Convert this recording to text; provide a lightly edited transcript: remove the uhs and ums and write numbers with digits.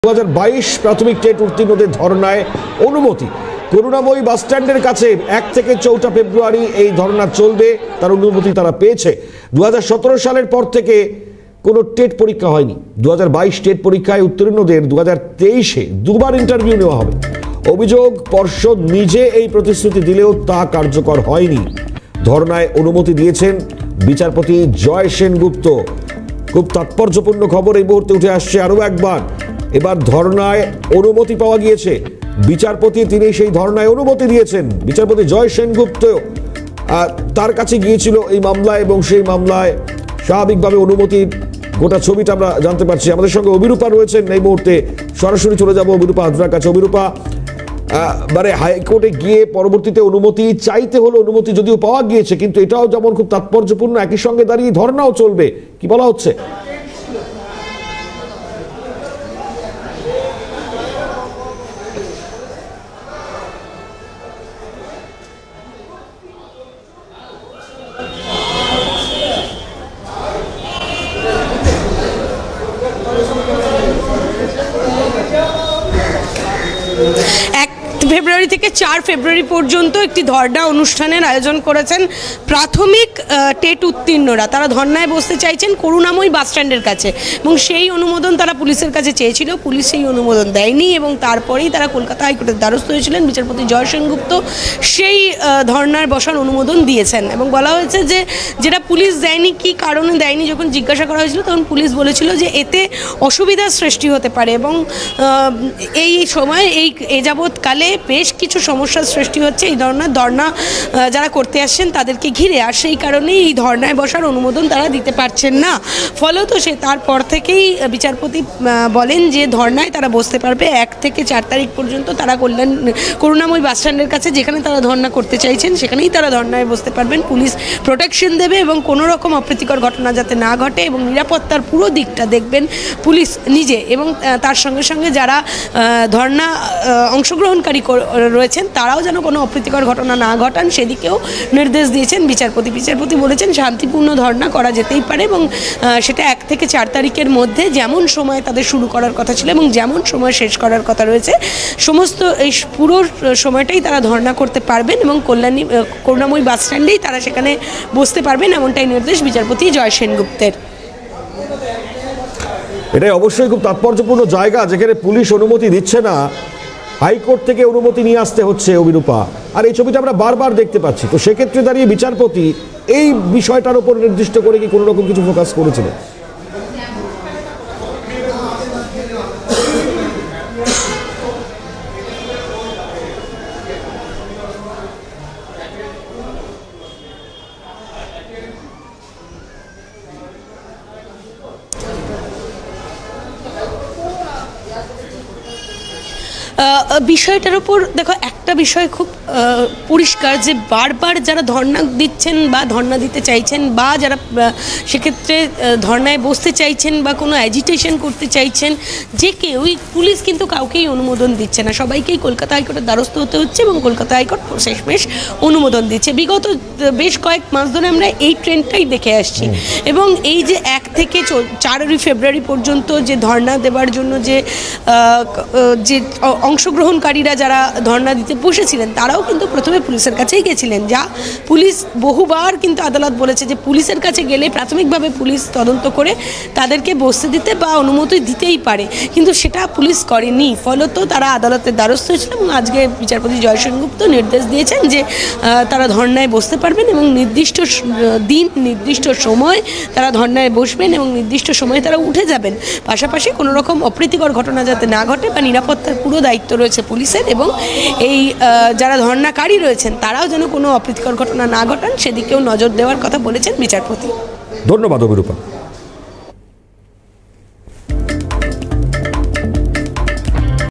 2022 প্রাথমিক টেট উত্তীর্ণদের ধর্নায় অনুমতি। করুণাময়ী বাস স্ট্যান্ডের কাছে 1 থেকে 4 ফেব্রুয়ারি এই ধর্না চলবে, তার অনুমতি তারা পেয়েছে। 2017 সালের পর থেকে কোনো টেট পরীক্ষা হয়নি। 2022 টেট পরীক্ষায় উত্তীর্ণদের 2023-এ দুবার ইন্টারভিউ নেওয়া হবে। অভিযোগ, পর্ষদ নিজে এই প্রতিশ্রুতি দিলেও তা কার্যকর হয়নি। ধর্নায় অনুমতি দিয়েছেন বিচারপতি জয় সেনগুপ্ত। খুব তাৎপর্যপূর্ণ খবর এই মুহূর্তে উঠে আসছে আরও একবার। এবার ধর্নায় অনুমতি পাওয়া গিয়েছে। বিচারপতি তিনি সেই ধর্নায় অনুমতি দিয়েছেন। বিচারপতি জয় সেনগুপ্ত তার কাছে গিয়েছিল এই মামলায় এবং সেই মামলায় স্বাভাবিকভাবে অনুমতির গোটা ছবিটা আমরা জানতে পারছি। আমাদের সঙ্গে অভিরূপা রয়েছেন এই মুহূর্তে, সরাসরি চলে যাব অভিরূপা হাজরার কাছে। অভিরূপা, মানে হাইকোর্টে গিয়ে পরবর্তীতে অনুমতি চাইতে হলো, অনুমতি যদিও পাওয়া গিয়েছে, কিন্তু এটাও যেমন খুব তাৎপর্যপূর্ণ, একই সঙ্গে দাঁড়িয়ে ধর্নাও চলবে, কি বলা হচ্ছে? ফেব্রুয়ারি থেকে 4 ফেব্রুয়ারি পর্যন্ত একটি ধর্ণা অনুষ্ঠানের আয়োজন করেছেন প্রাথমিক টেট উত্তীর্ণরা। তারা ধর্নায় বসতে চাইছেন করুণাময়ী বাস স্ট্যান্ডের কাছে এবং সেই অনুমোদন তারা পুলিশের কাছে চেয়েছিল। পুলিশ সেই অনুমোদন দেয়নি এবং তারপরেই তারা কলকাতা হাইকোর্টের দ্বারস্থ হয়েছিলেন। বিচারপতি জয় সেনগুপ্ত সেই ধর্নার বসার অনুমোদন দিয়েছেন এবং বলা হয়েছে যে যেটা পুলিশ দেয়নি, কি কারণে দেয়নি, যখন জিজ্ঞাসা করা হয়েছিল তখন পুলিশ বলেছিল যে এতে অসুবিধার সৃষ্টি হতে পারে এবং এই সময় এ যাবৎকালে বেশ কিছু সমস্যার সৃষ্টি হচ্ছে এই ধরনের ধর্না যারা করতে আসছেন তাদেরকে ঘিরে, আর সেই কারণেই এই ধর্নায় বসার অনুমোদন তারা দিতে পারছেন না। ফলত তারপর থেকেই বিচারপতি বলেন যে ধর্নায় তারা বসতে পারবে 1 থেকে 4 তারিখ পর্যন্ত। তারা করুণাময়ী বাস স্ট্যান্ডের কাছে যেখানে তারা ধর্না করতে চাইছেন সেখানেই তারা ধর্নায় বসতে পারবেন। পুলিশ প্রোটেকশন দেবে এবং কোনো রকম অপ্রীতিকর ঘটনা যাতে না ঘটে এবং নিরাপত্তার পুরো দিকটা দেখবেন পুলিশ নিজে, এবং তার সঙ্গে সঙ্গে যারা ধর্না অংশগ্রহণকারী রয়েছেন তারাও যেন কোনো অপ্রীতিকর ঘটনা না ঘটান সেদিকেও নির্দেশ দিয়েছেন বিচারপতি। বিচারপতি বলেছেন শান্তিপূর্ণ ধর্না করা যেতেই পারে এবং সেটা 1 থেকে 4 তারিখের মধ্যে যেমন সময় তাদের শুরু করার কথা ছিল এবং যেমন সময় শেষ করার কথা রয়েছে সমস্ত এই পুরো সময়টাই তারা ধর্না করতে পারবেন এবং করুণাময়ী বাস স্ট্যান্ডেই তারা সেখানে বসতে পারবেন, এমনটাই নির্দেশ বিচারপতি জয় সেনগুপ্তের। এটাই অবশ্যই খুব তাৎপর্যপূর্ণ জায়গা যেখানে পুলিশ অনুমতি দিচ্ছে না, হাইকোর্ট থেকে অনুমতি নিয়ে আসতে হচ্ছে অভিরূপা, আর এই ছবিটা আমরা বারবার দেখতে পাচ্ছি। তো সেক্ষেত্রে দাঁড়িয়ে বিচারপতি এই বিষয়টার উপর নির্দিষ্ট করে কি কোনো রকম কিছু ফোকাস করেছিলেন? বিষয়টার উপর দেখো, একটা বিষয় খুব পরিষ্কার যে বারবার যারা ধর্না দিচ্ছেন বা ধর্না দিতে চাইছেন বা যারা সেক্ষেত্রে ধর্নায় বসতে চাইছেন বা কোনো অ্যাজিটেশন করতে চাইছেন, যে কেউই পুলিশ কিন্তু কাউকেই অনুমোদন দিচ্ছে না। সবাইকেই কলকাতা হাইকোর্টের দ্বারস্থ হতে হচ্ছে এবং কলকাতা হাইকোর্ট শেষমেশ অনুমোদন দিচ্ছে। বিগত বেশ কয়েক মাস ধরে আমরা এই ট্রেন্ডটাই দেখে আসছি এবং এই যে 1 থেকে 4 ফেব্রুয়ারি পর্যন্ত যে ধর্না দেওয়ার জন্য যে অংশগ্রহণকারীরা যারা ধর্না দিতে বসেছিলেন তারাও কিন্তু প্রথমে পুলিশের কাছেই গেছিলেন। যা পুলিশ বহুবার কিন্তু আদালত বলেছে যে পুলিশের কাছে গেলে প্রাথমিকভাবে পুলিশ তদন্ত করে তাদেরকে বসতে দিতে বা অনুমতি দিতেই পারে, কিন্তু সেটা পুলিশ করেনি। ফলত তারা আদালতের দ্বারস্থ হয়েছিল এবং আজকে বিচারপতি জয় সেনগুপ্ত নির্দেশ দিয়েছেন যে তারা ধর্নায় বসতে পারবেন এবং নির্দিষ্ট দিন নির্দিষ্ট সময় তারা ধর্নায় বসবেন এবং নির্দিষ্ট সময়ে তারা উঠে যাবেন। পাশাপাশি কোনো রকম অপ্রীতিকর ঘটনা যাতে না ঘটে বা নিরাপত্তার পুরো দায়িত্ব রয়েছে পুলিশের এবং এই যারা ধর্নাকারী রয়েছেন তারাও যেন কোনো অপ্রীতিকর ঘটনা না ঘটান সেদিকেও নজর দেওয়ার কথা বলেছেন বিচারপতি। ধন্যবাদ অভিরূপা।